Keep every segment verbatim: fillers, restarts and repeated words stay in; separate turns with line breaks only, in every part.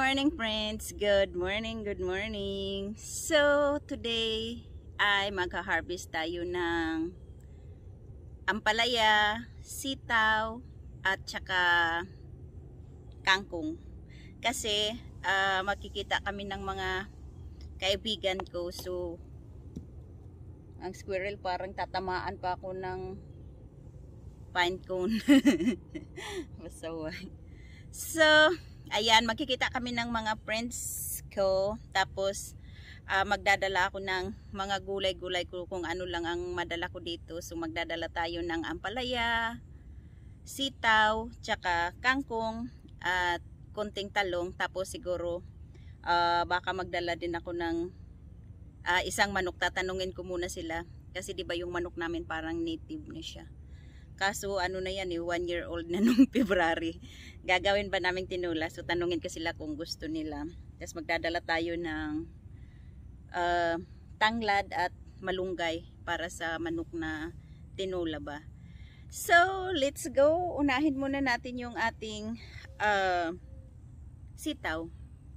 morning friends, good morning, good morning. So today ay magha-harvest tayo ng ampalaya, sitaw at saka kangkong. Kasi uh, makikita kami ng mga kaibigan ko. So ang squirrel parang tatamaan pa ako ng pine cone. Masaway. So ayan, magkikita kami ng mga friends ko. Tapos uh, magdadala ako ng mga gulay-gulay ko kung ano lang ang madala ko dito. So magdadala tayo ng ampalaya, sitaw, tsaka kangkong at konting talong. Tapos siguro uh, baka magdala din ako ng uh, isang manok. Tatanungin ko muna sila kasi di ba yung manok namin parang native na siya. Kaso ano na yan eh, one year old na nung February. Gagawin ba namin tinula? So tanungin ko sila kung gusto nila. Tapos magdadala tayo ng uh, tanglad at malunggay para sa manok na tinula ba. So let's go. Unahin muna natin yung ating uh, sitaw.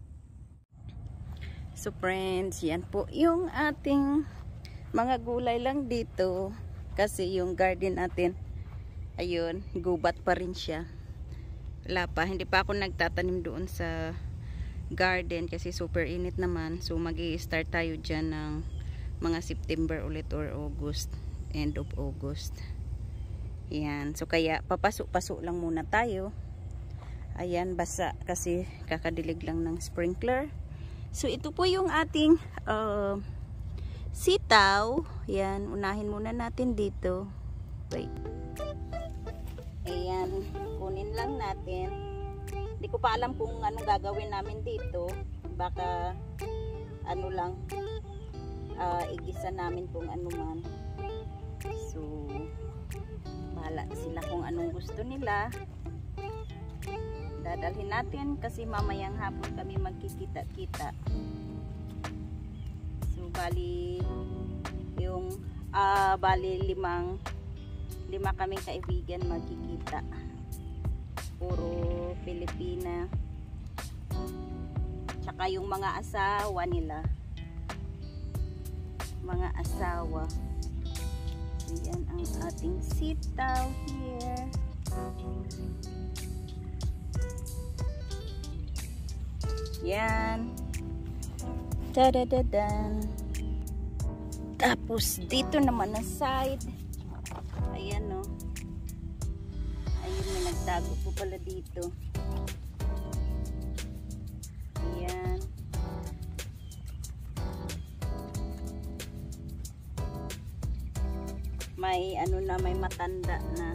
So friends, yan po yung ating mga gulay lang dito. Kasi yung garden natin, ayun, gubat pa rin siya. Wala pa, hindi pa ako nagtatanim doon sa garden kasi super init naman. So magi-start tayo dyan ng mga September ulit or August, end of August. Yan, so kaya papasok-pasok lang muna tayo. Ayan, basa kasi kakadilig lang ng sprinkler. So ito po yung ating uh, sitaw. Yan, unahin muna natin dito. Wait. Ayan, kunin lang natin. Hindi ko pa alam kung anong gagawin namin dito. Baka ano lang, uh, igisa namin kung ano man. So bahala sila kung anong gusto nila. Dadalhin natin kasi mamayang hapon kami magkikita-kita. So bali yung uh, bali limang lima kaming kaibigan magkikita. Puro Pilipina. Tsaka yung mga asawa nila. Mga asawa. Yan ang ating sitaw here. Yan. Da-da-da-dan. Tapos dito naman na side. Ayan o. Ayun, may nagtago po pala dito. Ayan. May ano na, may matanda na.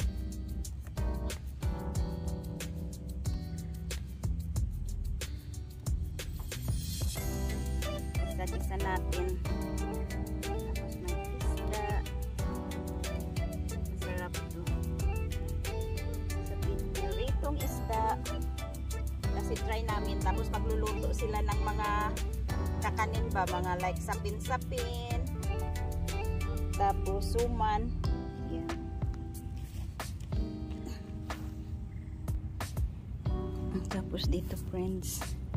Isa-isa natin. Kasi try namin, tapos magluluto sila ng mga kakanin ba, mga like sapin-sapin, tapos suman. Yan. Tapos dito friends,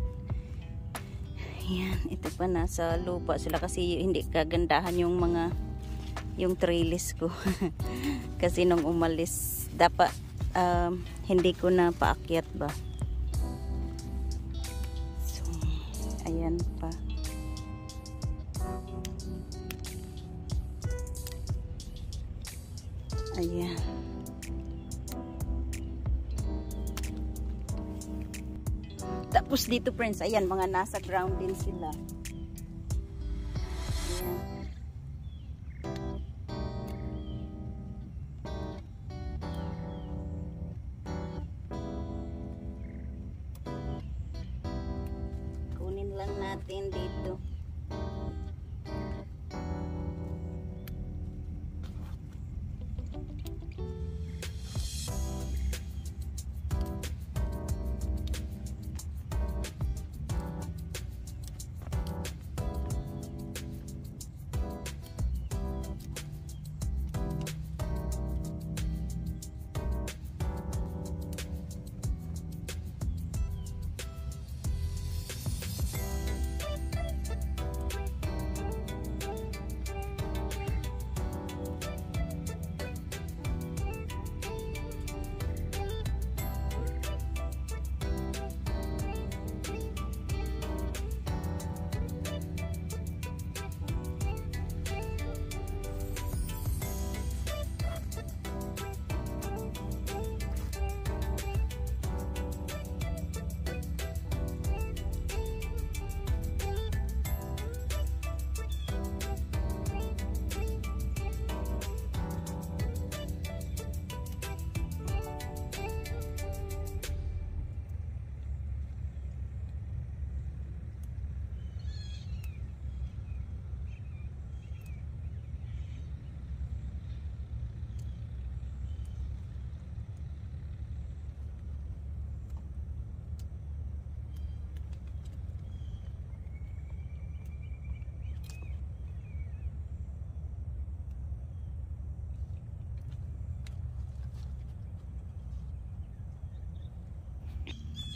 yan, ito pa nasa lupa sila kasi hindi kagandahan yung mga yung trellis ko. Kasi nung umalis dapat um, hindi ko na paakyat ba. So ayan pa. Ayan. Tapos dito friends, ayan, mga nasa ground din sila. Ayan. Kunin lang natin dito.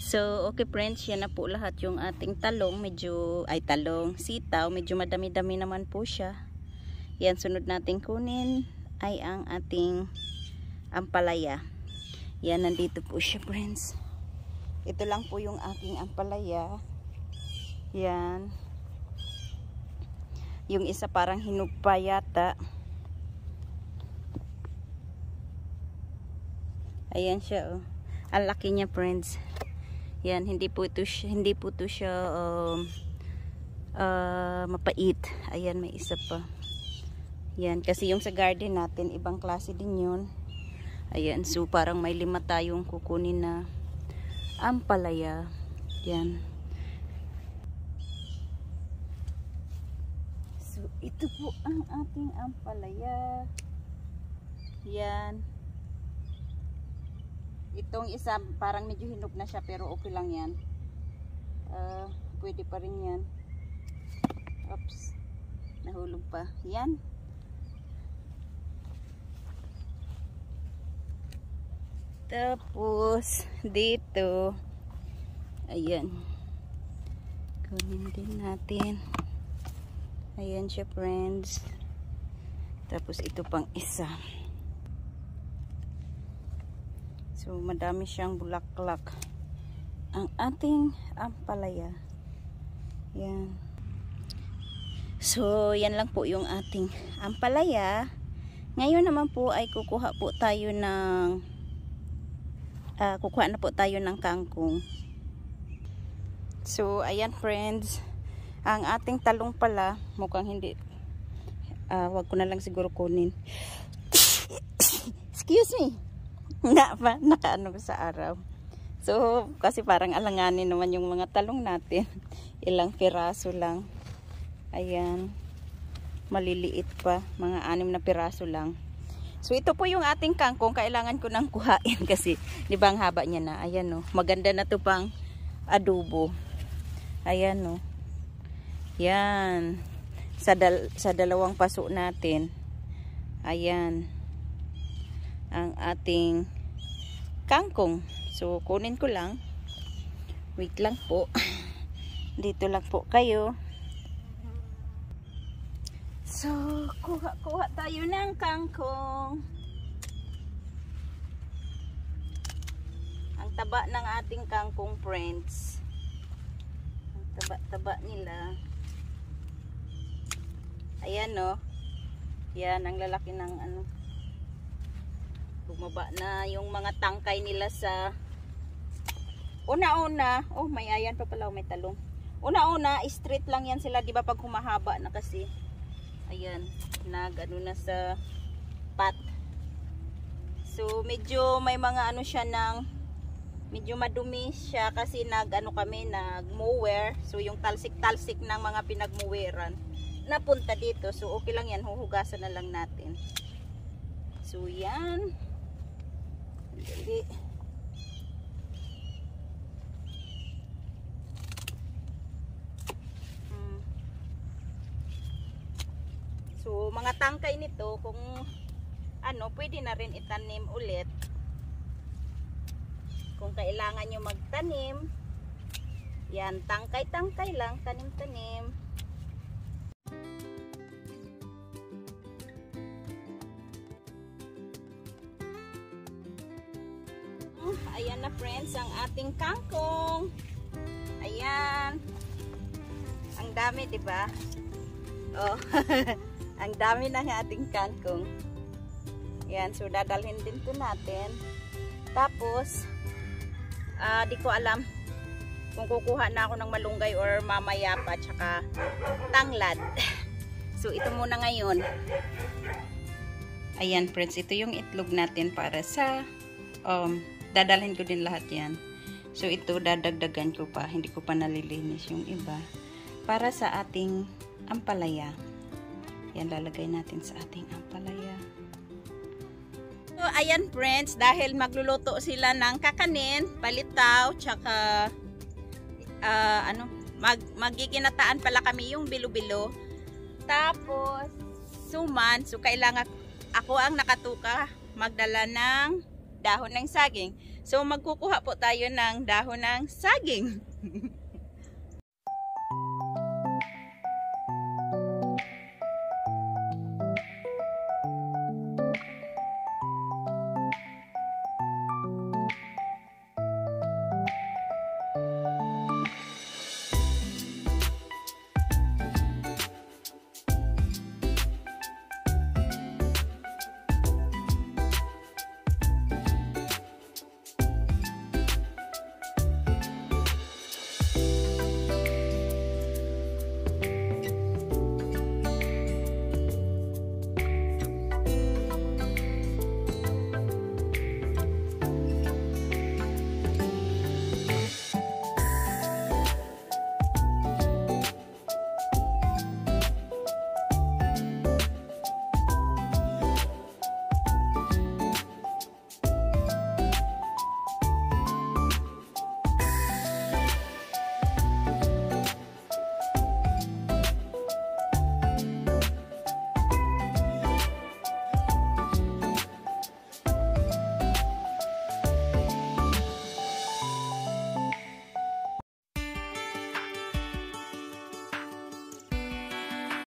So, okay friends, yan na po lahat yung ating talong. Medyo, ay talong, sitaw. Medyo madami-dami naman po siya. Yan, sunod natin kunin ay ang ating ampalaya. Yan, nandito po siya friends. Ito lang po yung aking ampalaya. Yan. Yung isa parang hinog pa yata. Ayan siya oh. Ang laki niya friends. Yan, hindi po ito siya, hindi po ito siya um, uh, mapait. Ayan, may isa pa. Yan, kasi yung sa garden natin, ibang klase din yun. Ayan, so parang may lima tayong kukunin na ampalaya. Yan. So, ito po ang ating ampalaya. Yan. Itong isa parang medyo hinog na siya pero okay lang yan. Uh, pwede pa rin yan. Oops. Nahulog pa. Yan. Tapos dito. Ayan. Kunin din natin. Ayan siya friends. Tapos ito pang isa. So, madami siyang bulaklak. Ang ating ampalaya. Yan. So, yan lang po yung ating ampalaya. Ngayon naman po ay kukuha po tayo ng uh, kukuha na po tayo ng kangkong. So, ayan friends. Ang ating talong pala, mukhang hindi. Uh, wag ko na lang siguro kunin. Excuse me. Nga pa, nakaano sa araw. So, kasi parang alanganin naman yung mga talong natin. Ilang piraso lang. Ayan. Maliliit pa. Mga anim na piraso lang. So, ito po yung ating kangkong. Kailangan ko nang kuhain kasi, di ba ang haba niya na? Ayan no. Maganda na to pang adobo. Ayan no. Yan. Sa, dal sa dalawang paso natin. Ayan. Ang ating kangkong. So, kunin ko lang. Wait lang po. Dito lang po kayo. So, kuha-kuha tayo ng kangkong. Ang taba ng ating kangkong friends. Ang taba-taba nila. Ayan no. Yan, ang lalaki ng ano. Bumaba na yung mga tangkay nila sa una-una. Oh, may ayan pa pala, may talong. Una-una, straight lang yan sila, di ba pag humahaba na kasi. Ayan, nag ano na sa pat. So, medyo may mga ano siya ng medyo madumi siya kasi nag ano kami, nag mower. So, yung talsik-talsik ng mga pinagmoweran napunta dito. So, okay lang yan, huhugasan na lang natin. So, yan. Dali. Hmm. So, mga tangkay nito, kung ano, pwede na rin itanim ulit. Kung kailangan nyo magtanim, yan, tangkay-tangkay lang, tanim-tanim. Ayan na friends, ang ating kangkong. Ayan. Ang dami, di ba? Oh. Ang dami ng ating kangkong. Ayan, so dadalhin din to natin. Tapos, uh, di ko alam kung kukuha na ako ng malunggay or mamaya pa, tsaka tanglad. So, ito muna ngayon. Ayan friends, ito yung itlog natin para sa um, dadalhin ko din lahat yan. So, ito dadagdagan ko pa. Hindi ko pa nalilinis yung iba. Para sa ating ampalaya. Yan, lalagay natin sa ating ampalaya. So, ayan friends, dahil magluluto sila ng kakanin, palitaw, tsaka uh, ano, mag, magiginataan pala kami yung bilo-bilo. Tapos, suman. So, kailangan ako ang nakatuka magdala ng dahon ng saging. So magkukuha po tayo ng dahon ng saging.